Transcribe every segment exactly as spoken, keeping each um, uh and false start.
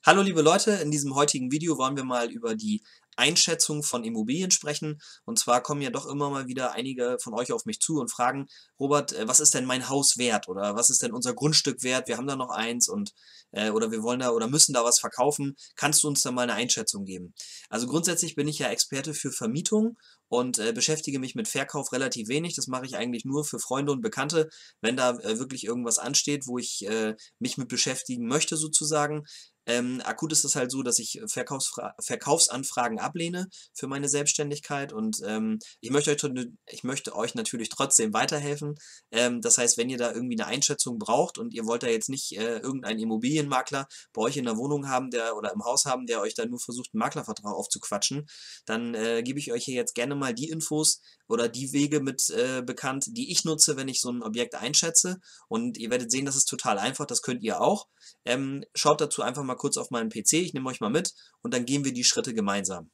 Hallo liebe Leute, in diesem heutigen Video wollen wir mal über die Einschätzung von Immobilien sprechen. Und zwar kommen ja doch immer mal wieder einige von euch auf mich zu und fragen: Robert, äh, was ist denn mein Haus wert oder was ist denn unser Grundstück wert? Wir haben da noch eins und äh, oder wir wollen da oder müssen da was verkaufen. Kannst du uns da mal eine Einschätzung geben? Also grundsätzlich bin ich ja Experte für Vermietung und äh, beschäftige mich mit Verkauf relativ wenig. Das mache ich eigentlich nur für Freunde und Bekannte, wenn da äh, wirklich irgendwas ansteht, wo ich äh, mich mit beschäftigen möchte sozusagen. Ähm, akut ist es halt so, dass ich Verkaufsfra Verkaufsanfragen ablehne für meine Selbstständigkeit und ähm, ich möchte euch, tr- ich möchte euch natürlich trotzdem weiterhelfen. Ähm, das heißt, wenn ihr da irgendwie eine Einschätzung braucht und ihr wollt da jetzt nicht äh, irgendeinen Immobilienmakler bei euch in der Wohnung haben, der oder im Haus haben, der euch da nur versucht, einen Maklervertrag aufzuquatschen, dann äh, gebe ich euch hier jetzt gerne mal die Infos oder die Wege mit äh, bekannt, die ich nutze, wenn ich so ein Objekt einschätze. Und ihr werdet sehen, das ist total einfach, das könnt ihr auch. Ähm, schaut dazu einfach mal kurz auf meinen P C, ich nehme euch mal mit und dann gehen wir die Schritte gemeinsam.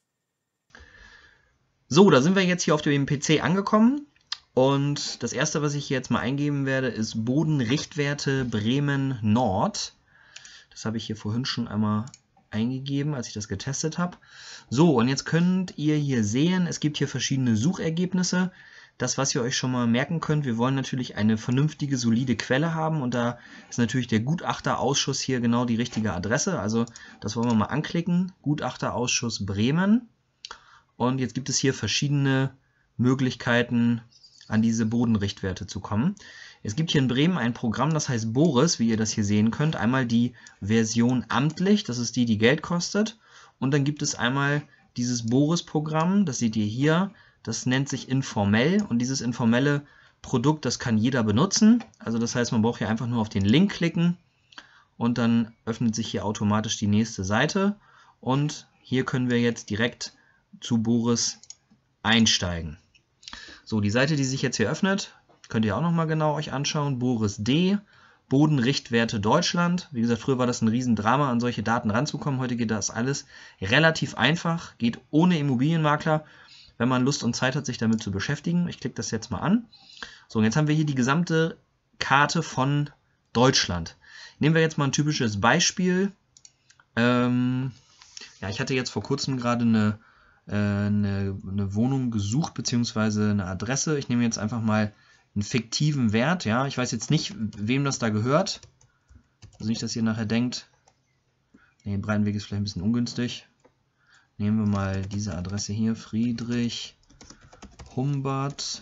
So, da sind wir jetzt hier auf dem P C angekommen und das erste, was ich hier jetzt mal eingeben werde, ist Bodenrichtwerte Bremen Nord. Das habe ich hier vorhin schon einmal eingegeben, als ich das getestet habe. So, und jetzt könnt ihr hier sehen, es gibt hier verschiedene Suchergebnisse. Das, was ihr euch schon mal merken könnt, wir wollen natürlich eine vernünftige, solide Quelle haben und da ist natürlich der Gutachterausschuss hier genau die richtige Adresse. Also das wollen wir mal anklicken, Gutachterausschuss Bremen. Und jetzt gibt es hier verschiedene Möglichkeiten, an diese Bodenrichtwerte zu kommen. Es gibt hier in Bremen ein Programm, das heißt Boris, wie ihr das hier sehen könnt. Einmal die Version amtlich, das ist die, die Geld kostet. Und dann gibt es einmal dieses Boris-Programm, das seht ihr hier. Das nennt sich informell und dieses informelle Produkt, das kann jeder benutzen. Also das heißt, man braucht hier einfach nur auf den Link klicken und dann öffnet sich hier automatisch die nächste Seite. Und hier können wir jetzt direkt zu Boris einsteigen. So, die Seite, die sich jetzt hier öffnet, könnt ihr auch nochmal genau euch anschauen. Boris D, Bodenrichtwerte Deutschland. Wie gesagt, früher war das ein Riesendrama, an solche Daten ranzukommen. Heute geht das alles relativ einfach, geht ohne Immobilienmakler, wenn man Lust und Zeit hat, sich damit zu beschäftigen. Ich klicke das jetzt mal an. So, und jetzt haben wir hier die gesamte Karte von Deutschland. Nehmen wir jetzt mal ein typisches Beispiel. Ähm, ja, ich hatte jetzt vor kurzem gerade eine Eine, eine Wohnung gesucht, beziehungsweise eine Adresse. Ich nehme jetzt einfach mal einen fiktiven Wert. Ja, ich weiß jetzt nicht, wem das da gehört. Also nicht, dass ihr nachher denkt, nee, Breitenweg ist vielleicht ein bisschen ungünstig. Nehmen wir mal diese Adresse hier, Friedrich Humbert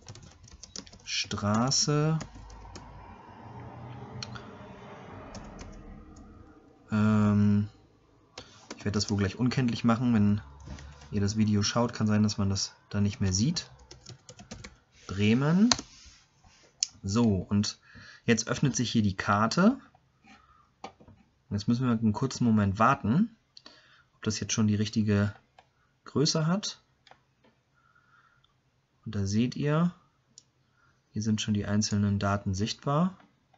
Straße. Ähm, ich werde das wohl gleich unkenntlich machen, wenn ihr das Video schaut, kann sein, dass man das da nicht mehr sieht. Bremen. So, und jetzt öffnet sich hier die Karte. Jetzt müssen wir einen kurzen Moment warten, ob das jetzt schon die richtige Größe hat. Und da seht ihr, hier sind schon die einzelnen Daten sichtbar.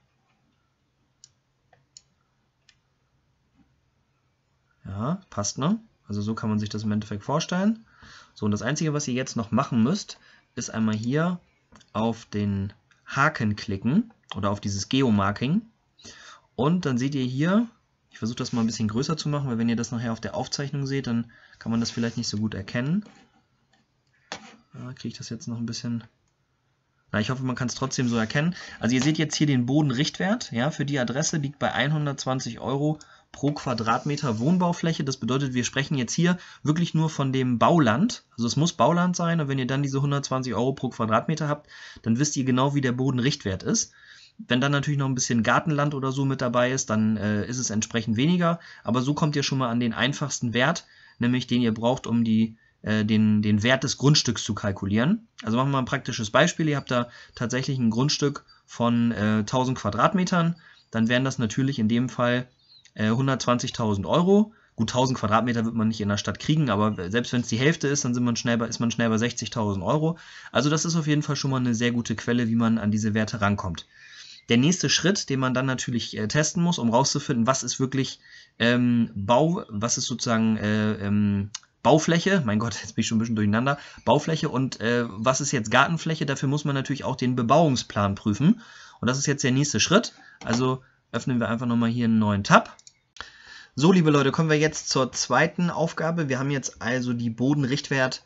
Ja, passt, ne? Also so kann man sich das im Endeffekt vorstellen. So, und das Einzige, was ihr jetzt noch machen müsst, ist einmal hier auf den Haken klicken oder auf dieses Geomarking. Und dann seht ihr hier, ich versuche das mal ein bisschen größer zu machen, weil wenn ihr das nachher auf der Aufzeichnung seht, dann kann man das vielleicht nicht so gut erkennen. Ja, kriege ich das jetzt noch ein bisschen... Na, ich hoffe, man kann es trotzdem so erkennen. Also ihr seht jetzt hier den Bodenrichtwert, ja, für die Adresse liegt bei hundertzwanzig Euro pro Quadratmeter Wohnbaufläche. Das bedeutet, wir sprechen jetzt hier wirklich nur von dem Bauland. Also es muss Bauland sein und wenn ihr dann diese hundertzwanzig Euro pro Quadratmeter habt, dann wisst ihr genau, wie der Bodenrichtwert ist. Wenn dann natürlich noch ein bisschen Gartenland oder so mit dabei ist, dann äh, ist es entsprechend weniger. Aber so kommt ihr schon mal an den einfachsten Wert, nämlich den ihr braucht, um die, äh, den, den Wert des Grundstücks zu kalkulieren. Also machen wir mal ein praktisches Beispiel. Ihr habt da tatsächlich ein Grundstück von äh, tausend Quadratmetern. Dann wären das natürlich in dem Fall hundertzwanzigtausend Euro. Gut, tausend Quadratmeter wird man nicht in der Stadt kriegen, aber selbst wenn es die Hälfte ist, dann sind man schnell bei, ist man schnell bei sechzigtausend Euro. Also das ist auf jeden Fall schon mal eine sehr gute Quelle, wie man an diese Werte rankommt. Der nächste Schritt, den man dann natürlich äh, testen muss, um rauszufinden, was ist wirklich ähm, Bau, was ist sozusagen äh, ähm, Baufläche, mein Gott, jetzt bin ich schon ein bisschen durcheinander, Baufläche und äh, was ist jetzt Gartenfläche, dafür muss man natürlich auch den Bebauungsplan prüfen. Und das ist jetzt der nächste Schritt. Also öffnen wir einfach nochmal hier einen neuen Tab. So, liebe Leute, kommen wir jetzt zur zweiten Aufgabe. Wir haben jetzt also die Bodenrichtwert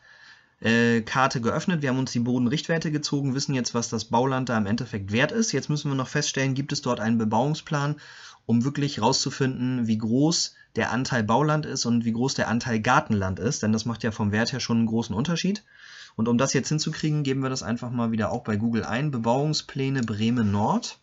äh, Karte geöffnet. Wir haben uns die Bodenrichtwerte gezogen, wissen jetzt, was das Bauland da im Endeffekt wert ist. Jetzt müssen wir noch feststellen, gibt es dort einen Bebauungsplan, um wirklich herauszufinden, wie groß der Anteil Bauland ist und wie groß der Anteil Gartenland ist, denn das macht ja vom Wert her schon einen großen Unterschied. Und um das jetzt hinzukriegen, geben wir das einfach mal wieder auch bei Google ein, Bebauungspläne Bremen Nord.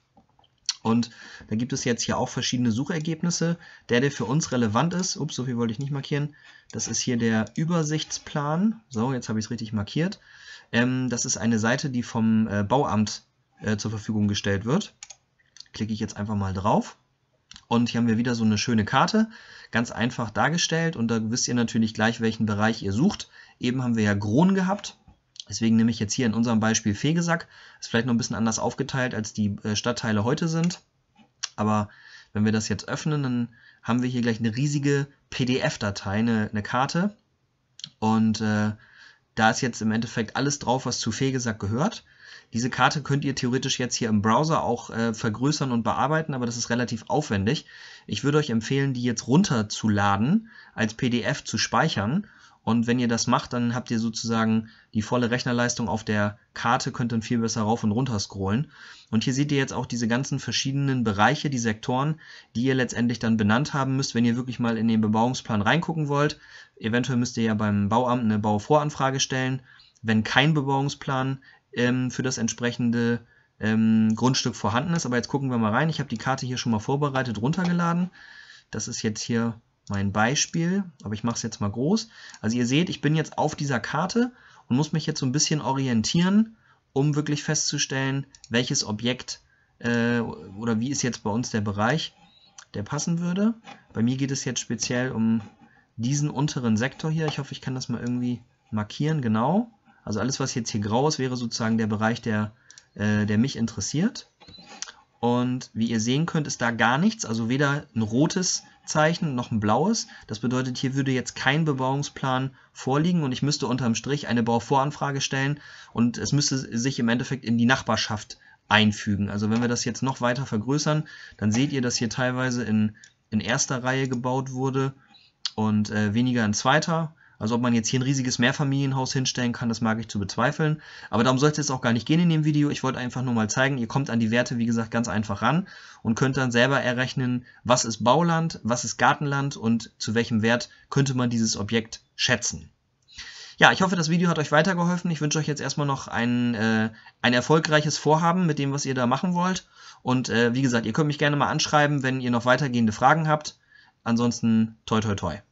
Und da gibt es jetzt hier auch verschiedene Suchergebnisse. Der, der für uns relevant ist, ups, so viel wollte ich nicht markieren, das ist hier der Übersichtsplan. So, jetzt habe ich es richtig markiert. Ähm, das ist eine Seite, die vom äh, Bauamt äh, zur Verfügung gestellt wird. Klicke ich jetzt einfach mal drauf. Und hier haben wir wieder so eine schöne Karte, ganz einfach dargestellt. Und da wisst ihr natürlich gleich, welchen Bereich ihr sucht. Eben haben wir ja Groen gehabt. Deswegen nehme ich jetzt hier in unserem Beispiel Fegesack. Ist vielleicht noch ein bisschen anders aufgeteilt, als die Stadtteile heute sind. Aber wenn wir das jetzt öffnen, dann haben wir hier gleich eine riesige P D F-Datei, eine, eine Karte. Und äh, da ist jetzt im Endeffekt alles drauf, was zu Fegesack gehört. Diese Karte könnt ihr theoretisch jetzt hier im Browser auch äh, vergrößern und bearbeiten, aber das ist relativ aufwendig. Ich würde euch empfehlen, die jetzt runterzuladen, als P D F zu speichern. Und wenn ihr das macht, dann habt ihr sozusagen die volle Rechnerleistung auf der Karte, könnt dann viel besser rauf und runter scrollen. Und hier seht ihr jetzt auch diese ganzen verschiedenen Bereiche, die Sektoren, die ihr letztendlich dann benannt haben müsst, wenn ihr wirklich mal in den Bebauungsplan reingucken wollt. Eventuell müsst ihr ja beim Bauamt eine Bauvoranfrage stellen. Wenn kein Bebauungsplan ähm, für das entsprechende ähm, Grundstück vorhanden ist. Aber jetzt gucken wir mal rein. Ich habe die Karte hier schon mal vorbereitet, runtergeladen. Das ist jetzt hier mein Beispiel, aber ich mache es jetzt mal groß. Also ihr seht, ich bin jetzt auf dieser Karte und muss mich jetzt so ein bisschen orientieren, um wirklich festzustellen, welches Objekt äh, oder wie ist jetzt bei uns der Bereich, der passen würde. Bei mir geht es jetzt speziell um diesen unteren Sektor hier. Ich hoffe, ich kann das mal irgendwie markieren, genau. Also alles, was jetzt hier grau ist, wäre sozusagen der Bereich, der, äh, der mich interessiert. Und wie ihr sehen könnt, ist da gar nichts, also weder ein rotes Zeichen noch ein blaues. Das bedeutet, hier würde jetzt kein Bebauungsplan vorliegen und ich müsste unterm Strich eine Bauvoranfrage stellen und es müsste sich im Endeffekt in die Nachbarschaft einfügen. Also wenn wir das jetzt noch weiter vergrößern, dann seht ihr, dass hier teilweise in, in erster Reihe gebaut wurde und äh, weniger in zweiter. Also ob man jetzt hier ein riesiges Mehrfamilienhaus hinstellen kann, das mag ich zu bezweifeln. Aber darum soll es jetzt auch gar nicht gehen in dem Video. Ich wollte einfach nur mal zeigen, ihr kommt an die Werte, wie gesagt, ganz einfach ran und könnt dann selber errechnen, was ist Bauland, was ist Gartenland und zu welchem Wert könnte man dieses Objekt schätzen. Ja, ich hoffe, das Video hat euch weitergeholfen. Ich wünsche euch jetzt erstmal noch ein, äh, ein erfolgreiches Vorhaben mit dem, was ihr da machen wollt. Und äh, wie gesagt, ihr könnt mich gerne mal anschreiben, wenn ihr noch weitergehende Fragen habt. Ansonsten toi toi toi.